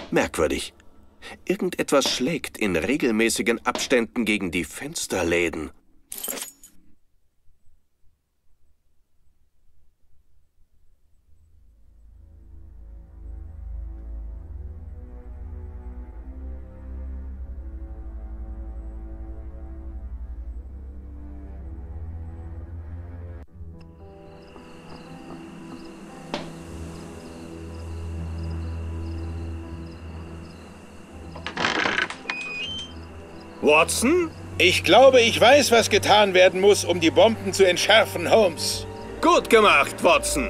Merkwürdig. Irgendetwas schlägt in regelmäßigen Abständen gegen die Fensterläden. Watson? Ich glaube, ich weiß, was getan werden muss, um die Bomben zu entschärfen, Holmes. Gut gemacht, Watson.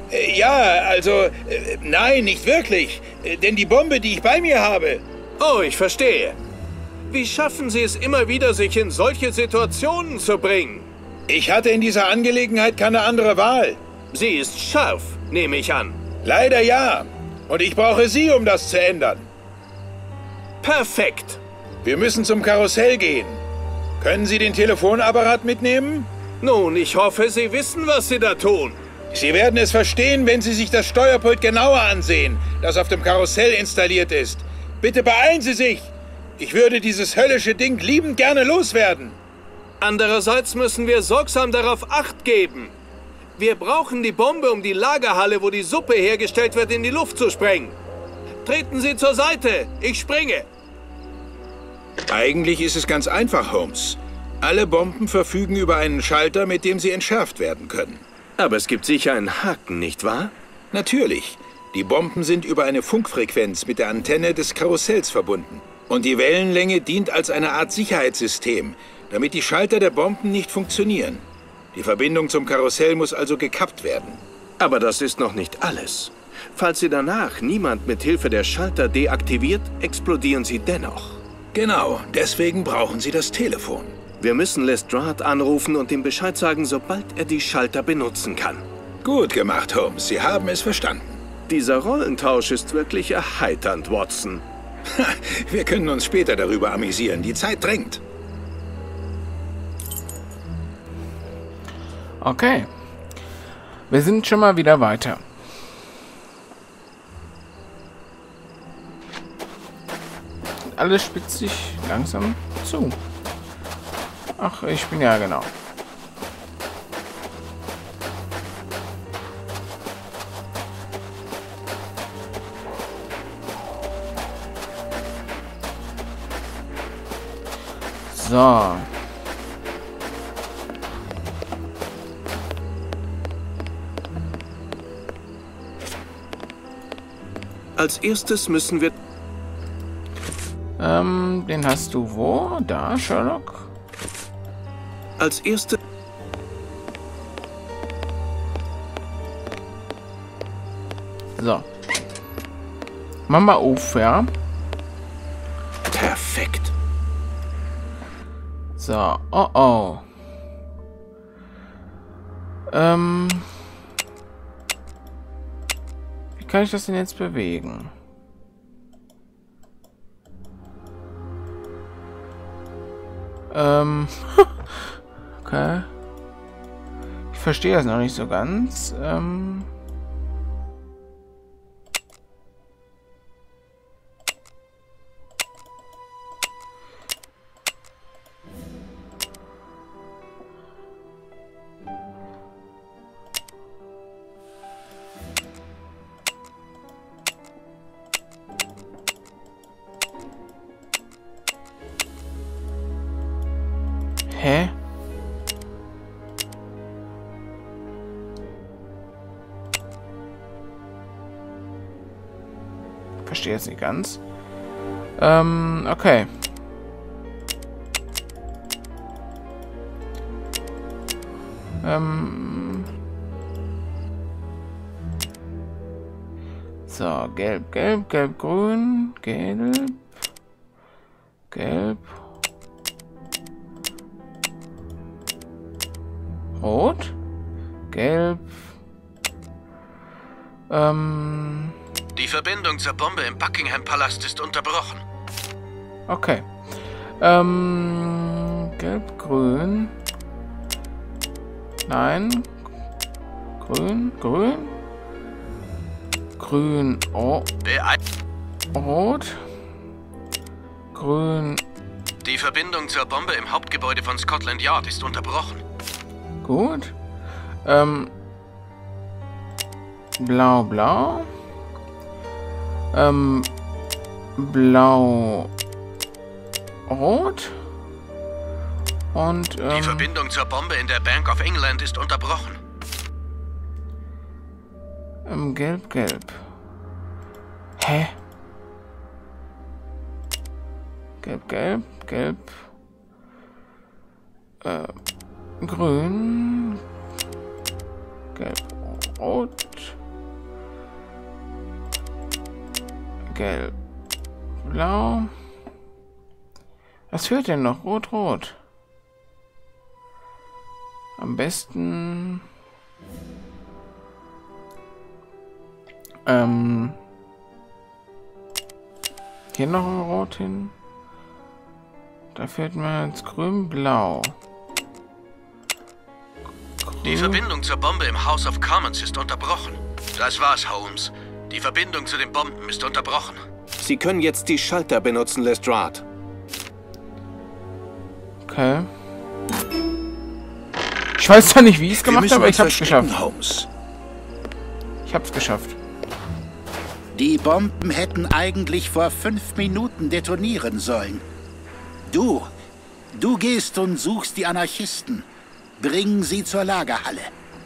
Nein, nicht wirklich. Denn die Bombe, die ich bei mir habe... Oh, ich verstehe. Wie schaffen Sie es immer wieder, sich in solche Situationen zu bringen? Ich hatte in dieser Angelegenheit keine andere Wahl. Sie ist scharf, nehme ich an. Leider ja. Und ich brauche Sie, um das zu ändern. Perfekt. Wir müssen zum Karussell gehen. Können Sie den Telefonapparat mitnehmen? Nun, ich hoffe, Sie wissen, was Sie da tun. Sie werden es verstehen, wenn Sie sich das Steuerpult genauer ansehen, das auf dem Karussell installiert ist. Bitte beeilen Sie sich! Ich würde dieses höllische Ding liebend gerne loswerden. Andererseits müssen wir sorgsam darauf Acht geben. Wir brauchen die Bombe, um die Lagerhalle, wo die Suppe hergestellt wird, in die Luft zu sprengen. Treten Sie zur Seite. Ich springe. Eigentlich ist es ganz einfach, Holmes. Alle Bomben verfügen über einen Schalter, mit dem sie entschärft werden können. Aber es gibt sicher einen Haken, nicht wahr? Natürlich. Die Bomben sind über eine Funkfrequenz mit der Antenne des Karussells verbunden. Und die Wellenlänge dient als eine Art Sicherheitssystem, damit die Schalter der Bomben nicht funktionieren. Die Verbindung zum Karussell muss also gekappt werden. Aber das ist noch nicht alles. Falls Sie danach niemand mit Hilfe der Schalter deaktiviert, explodieren sie dennoch. Genau, deswegen brauchen Sie das Telefon. Wir müssen Lestrade anrufen und ihm Bescheid sagen, sobald er die Schalter benutzen kann. Gut gemacht, Holmes. Sie haben es verstanden. Dieser Rollentausch ist wirklich erheiternd, Watson. Wir können uns später darüber amüsieren. Die Zeit drängt. Okay. Wir sind schon mal wieder weiter. Alles spitzt sich langsam zu. Ach, ich bin ja genau. So. Als erstes müssen wir... Den hast du wo? Da, Sherlock? Als erstes... So. Mach mal auf, ja? Perfekt. So, oh oh. Wie kann ich das denn jetzt bewegen? Okay. Ich verstehe das noch nicht so ganz. Hä? Verstehe jetzt nicht ganz. Okay. So, gelb, gelb, gelb, grün, gelb, gelb, rot, gelb, Die Verbindung zur Bombe im Buckingham-Palast ist unterbrochen. okay. Gelb, grün. Nein. Grün, grün. Grün, oh. Rot. Grün. Die Verbindung zur Bombe im Hauptgebäude von Scotland Yard ist unterbrochen. Gut. Blau, blau. Blau, rot. Und, die Verbindung zur Bombe in der Bank of England ist unterbrochen. Gelb, gelb. Hä? Gelb, gelb, gelb. Grün. Gelb, rot. Gelb, blau. Was fehlt denn noch? Rot, rot. Am besten... hier noch ein Rot hin. Da fehlt mir jetzt grün, blau. Grün. Die Verbindung zur Bombe im House of Commons ist unterbrochen. Das war's, Holmes. Die Verbindung zu den Bomben ist unterbrochen. Sie können jetzt die Schalter benutzen, Lestrade. Okay. Ich weiß zwar nicht, wie ich es gemacht habe, aber ich hab's geschafft. Holmes. Ich hab's geschafft. Die Bomben hätten eigentlich vor 5 Minuten detonieren sollen. Du gehst und suchst die Anarchisten. Bring sie zur Lagerhalle.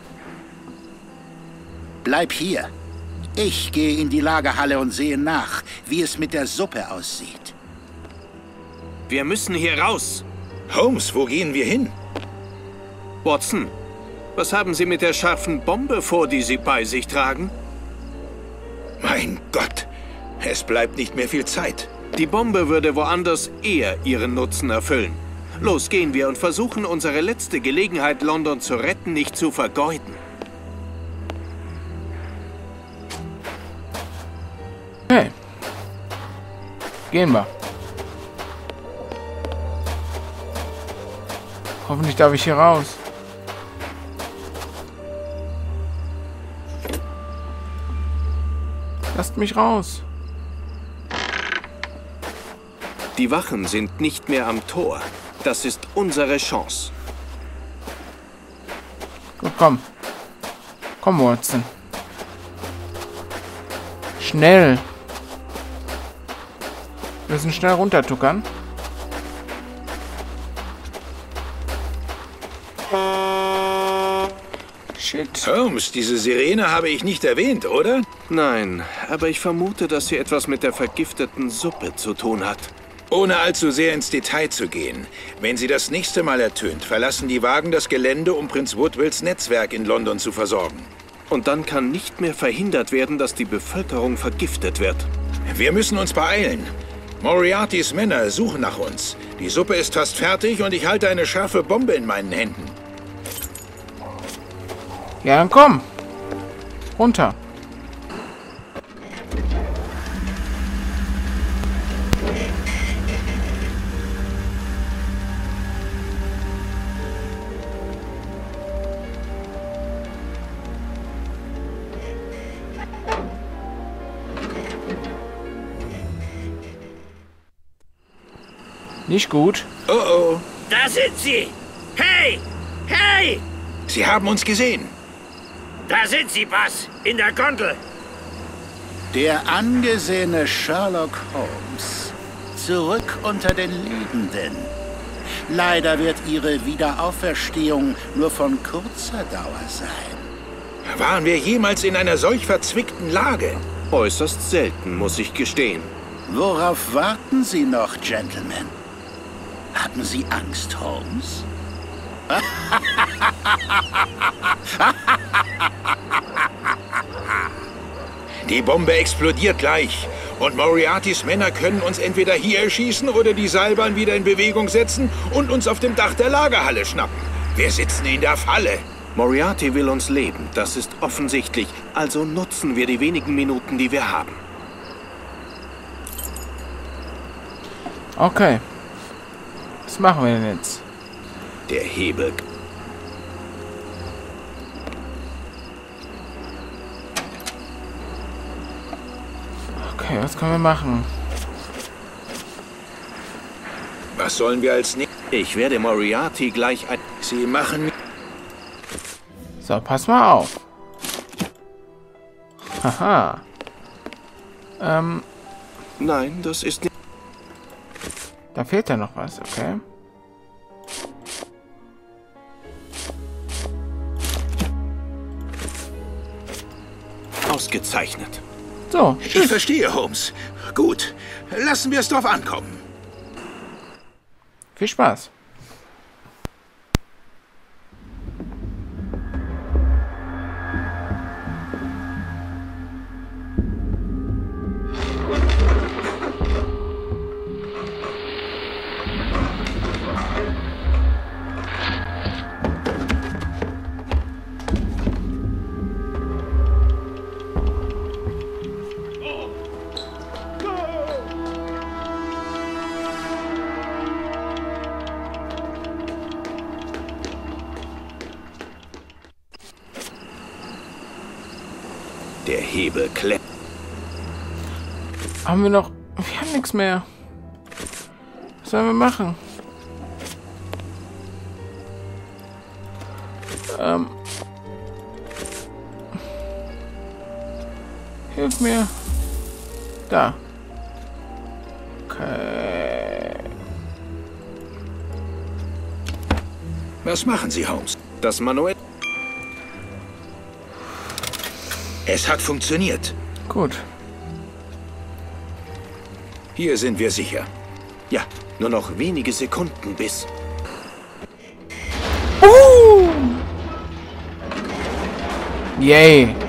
Bleib hier. Ich gehe in die Lagerhalle und sehe nach, wie es mit der Suppe aussieht. Wir müssen hier raus. Holmes, wo gehen wir hin? Watson, was haben Sie mit der scharfen Bombe vor, die Sie bei sich tragen? Mein Gott, es bleibt nicht mehr viel Zeit. Die Bombe würde woanders eher ihren Nutzen erfüllen. Los, gehen wir und versuchen, unsere letzte Gelegenheit, London zu retten, nicht zu vergeuden. Okay. Gehen wir. Hoffentlich darf ich hier raus. Lasst mich raus. Die Wachen sind nicht mehr am Tor. Das ist unsere Chance. Gut, komm. Komm, Watson. Schnell. Wir müssen schnell runtertuckern. Shit. Holmes, diese Sirene habe ich nicht erwähnt, oder? Nein, aber ich vermute, dass sie etwas mit der vergifteten Suppe zu tun hat. Ohne allzu sehr ins Detail zu gehen. Wenn sie das nächste Mal ertönt, verlassen die Wagen das Gelände, um Prinz Woodvilles Netzwerk in London zu versorgen. Und dann kann nicht mehr verhindert werden, dass die Bevölkerung vergiftet wird. Wir müssen uns beeilen. Moriartys Männer suchen nach uns. Die Suppe ist fast fertig und ich halte eine scharfe Bombe in meinen Händen. Ja, dann komm. Runter. Nicht gut. Oh oh. Da sind sie! Hey! Hey! Sie haben uns gesehen. Da sind sie, Bass! In der Gondel! Der angesehene Sherlock Holmes. Zurück unter den Lebenden. Leider wird Ihre Wiederauferstehung nur von kurzer Dauer sein. Waren wir jemals in einer solch verzwickten Lage? Äußerst selten, muss ich gestehen. Worauf warten Sie noch, Gentlemen? Haben Sie Angst, Holmes? Die Bombe explodiert gleich. Und Moriartys Männer können uns entweder hier erschießen oder die Seilbahn wieder in Bewegung setzen und uns auf dem Dach der Lagerhalle schnappen. Wir sitzen in der Falle. Moriarty will uns leben, das ist offensichtlich. Also nutzen wir die wenigen Minuten, die wir haben. Okay. Was machen wir denn jetzt? Der Hebel. Okay, was können wir machen? Was sollen wir als Ich werde Moriarty gleich ein... Sie machen... So, pass mal auf. Haha. Nein, das ist nicht... Da fehlt ja noch was, okay. Ausgezeichnet. So, Ich verstehe, Holmes. Gut, lassen wir es drauf ankommen. viel Spaß. Der Hebel klemmt. Haben wir noch... Wir haben nichts mehr. Was sollen wir machen? Hilf mir. Da. Okay. Was machen Sie, Holmes? Das Manuell... Es hat funktioniert. Gut. Hier sind wir sicher. Ja, nur noch wenige Sekunden bis... Yay.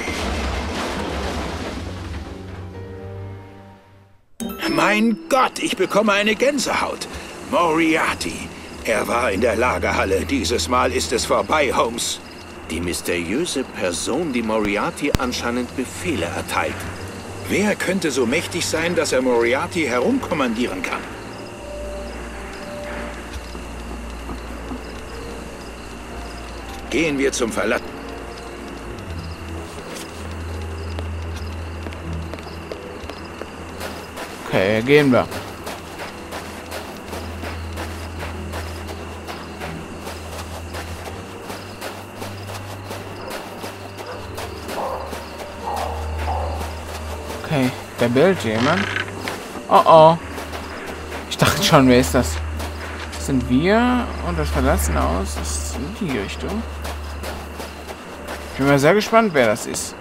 Mein Gott, ich bekomme eine Gänsehaut. Moriarty. Er war in der Lagerhalle. Dieses Mal ist es vorbei, Holmes. Die mysteriöse Person, die Moriarty anscheinend Befehle erteilt. Wer könnte so mächtig sein, dass er Moriarty herumkommandieren kann? Gehen wir zum Verlass. Okay, gehen wir. Okay, da bellt jemand. Oh oh. Ich dachte schon, wer ist das? Das sind wir und das Verlassen aus. Das ist in die Richtung. Ich bin mal sehr gespannt, wer das ist.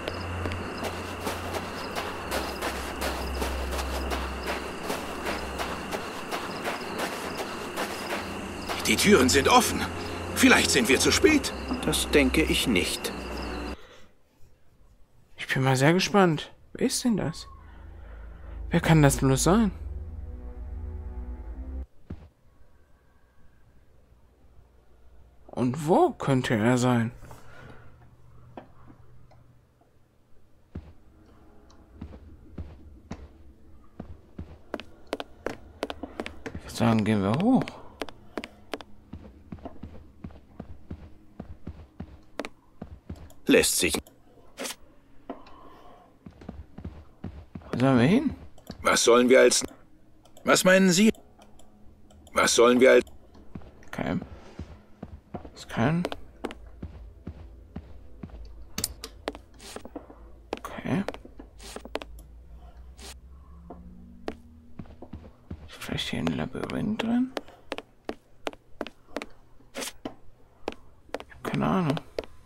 Die Türen sind offen. Vielleicht sind wir zu spät. Das denke ich nicht. Ich bin mal sehr gespannt. Wer ist denn das? Wer kann das bloß sein? Und wo könnte er sein? Ich würde sagen, gehen wir hoch. Lässt sich... Wo sollen wir hin? Was sollen wir als... Was meinen Sie? Was sollen wir als... Okay. Das kann... Okay. Ist vielleicht hier ein Labyrinth drin? Ich hab keine Ahnung.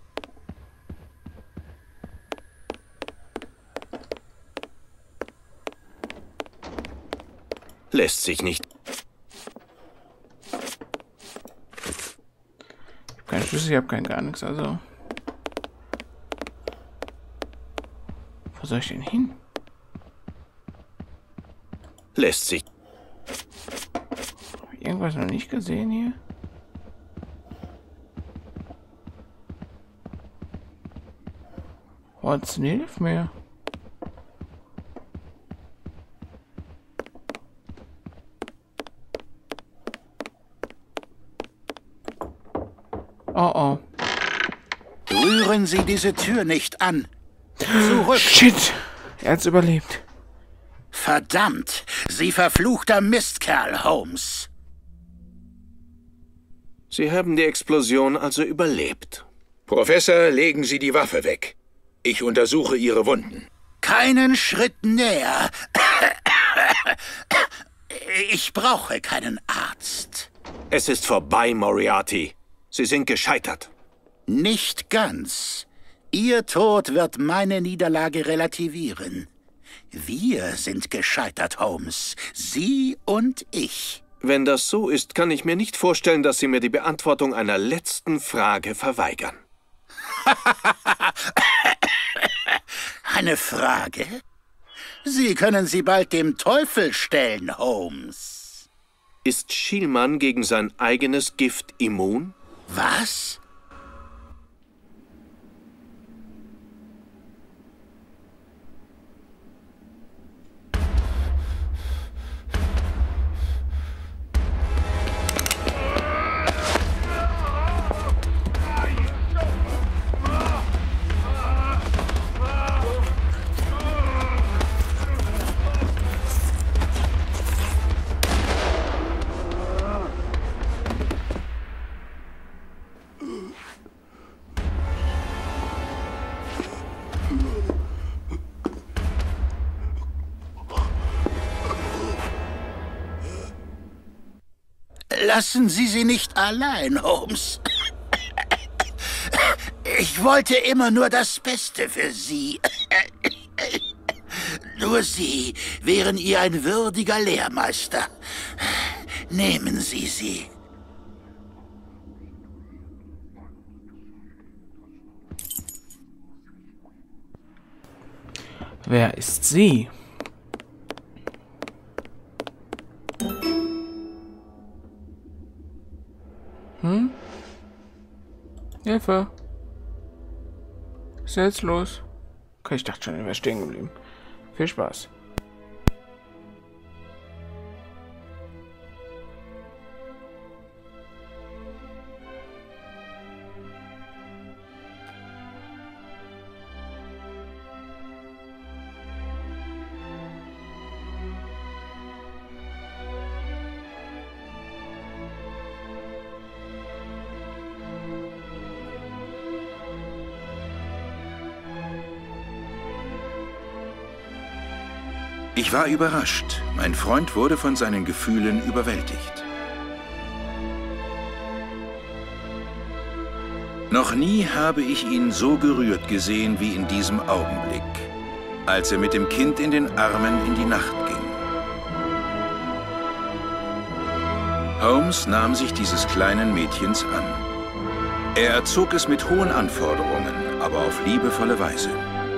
Lässt sich nicht... Ich hab keinen Schlüssel, ich hab kein gar nichts, also... Wo soll ich denn hin? Lässt sich... Hab ich irgendwas noch nicht gesehen hier? Watson, hilf mir. Oh oh. Rühren Sie diese Tür nicht an. Zurück. Shit! Er hat's überlebt. Verdammt, Sie verfluchter Mistkerl, Holmes. Sie haben die Explosion also überlebt. Professor, legen Sie die Waffe weg. Ich untersuche Ihre Wunden. Keinen Schritt näher. Ich brauche keinen Arzt. Es ist vorbei, Moriarty. Sie sind gescheitert. Nicht ganz. Ihr Tod wird meine Niederlage relativieren. Wir sind gescheitert, Holmes. Sie und ich. Wenn das so ist, kann ich mir nicht vorstellen, dass Sie mir die Beantwortung einer letzten Frage verweigern. Eine Frage? Sie können sie bald dem Teufel stellen, Holmes. Ist Schielmann gegen sein eigenes Gift immun? Was? Lassen Sie sie nicht allein, Holmes. Ich wollte immer nur das Beste für Sie. Nur Sie wären ihr ein würdiger Lehrmeister. Nehmen Sie sie. Wer ist sie? Hilfe. Was ist jetzt los? Okay, ich dachte schon, er wäre stehen geblieben. Viel Spaß. Ich war überrascht. Mein Freund wurde von seinen Gefühlen überwältigt. Noch nie habe ich ihn so gerührt gesehen wie in diesem Augenblick, als er mit dem Kind in den Armen in die Nacht ging. Holmes nahm sich dieses kleinen Mädchens an. Er erzog es mit hohen Anforderungen, aber auf liebevolle Weise.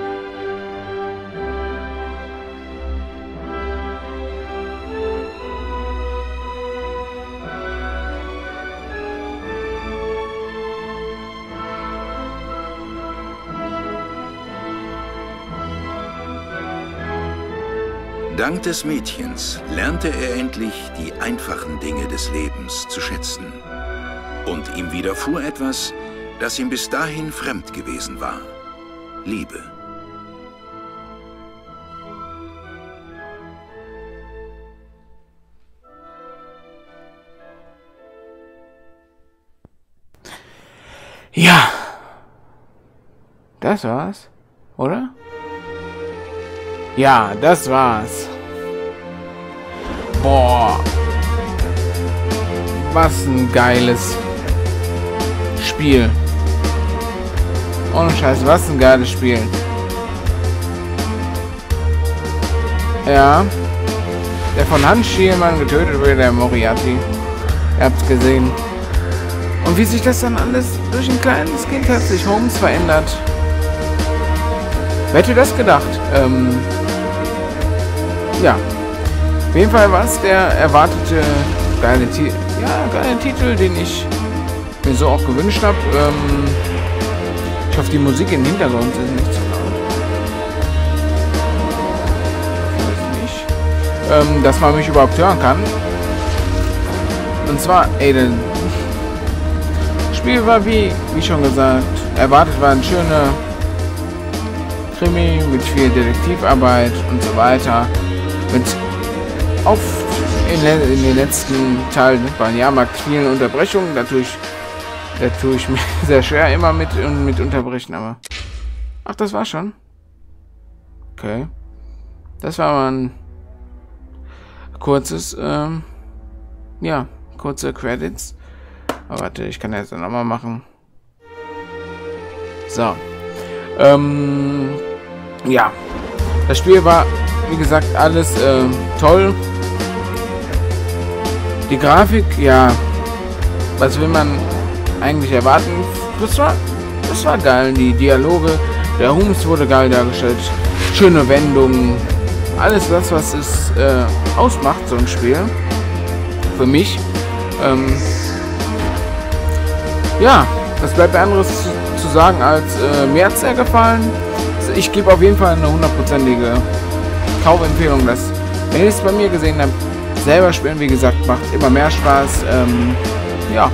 Dank des Mädchens lernte er endlich die einfachen Dinge des Lebens zu schätzen. Und ihm widerfuhr etwas, das ihm bis dahin fremd gewesen war: Liebe. Ja. Das war's, oder? Ja, das war's. Boah. Was ein geiles Spiel. Ohne Scheiß, was ein geiles Spiel. Ja. Der von Hans Schielmann getötet wurde, der Moriarty. Ihr habt's gesehen. Und wie sich das dann alles durch ein kleines Kind hat sich Holmes verändert. Wer hätte das gedacht? Ja. Auf jeden Fall war es der erwartete geile Titel, den ich mir so auch gewünscht habe. Ich hoffe, die Musik im Hintergrund ist nicht zu laut. Ich weiß nicht. Dass man mich überhaupt hören kann. Und zwar, das Spiel war wie schon gesagt, erwartet war ein schöner Krimi mit viel Detektivarbeit und so weiter. Mit in den letzten Teilen bei Jahrmarkt vielen Unterbrechungen. Da tue ich mir sehr schwer immer mit unterbrechen, aber. Ach, das war schon. Okay. Das war mal ein kurzes, ja, kurze Credits. Aber warte, ich kann jetzt nochmal machen. So. Ja. Das Spiel war, wie gesagt, alles toll. Die Grafik, ja, was will man eigentlich erwarten? Das war geil. Die Dialoge, der Hums wurde geil dargestellt. Schöne Wendungen. Alles das, was es ausmacht, so ein Spiel. Für mich. Ja, das bleibt mir anderes zu sagen, als mir hat es sehr gefallen. Ich gebe auf jeden Fall eine 100%ige Kaufempfehlung. Wenn ihr es bei mir gesehen habt, selber spielen, wie gesagt, macht immer mehr Spaß. Ja.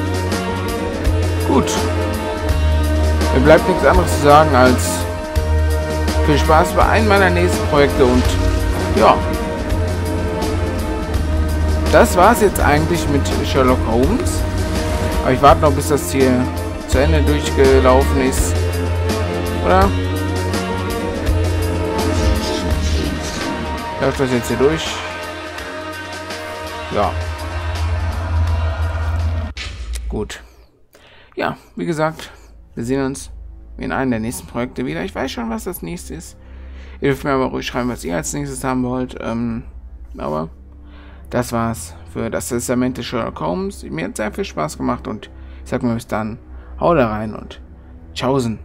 Gut. Mir bleibt nichts anderes zu sagen als viel Spaß bei einem meiner nächsten Projekte und ja. Das war's jetzt eigentlich mit Sherlock Holmes. Aber ich warte noch, bis das hier zu Ende durchgelaufen ist. Oder? Läuft das jetzt hier durch? Ja. Gut. Ja, wie gesagt, wir sehen uns in einem der nächsten Projekte wieder. Ich weiß schon, was das nächste ist. Ihr dürft mir aber ruhig schreiben, was ihr als nächstes haben wollt. Aber das war's für das Testament des Sherlock Holmes. Mir hat sehr viel Spaß gemacht und ich sag mal bis dann. Haut rein und tschaußen.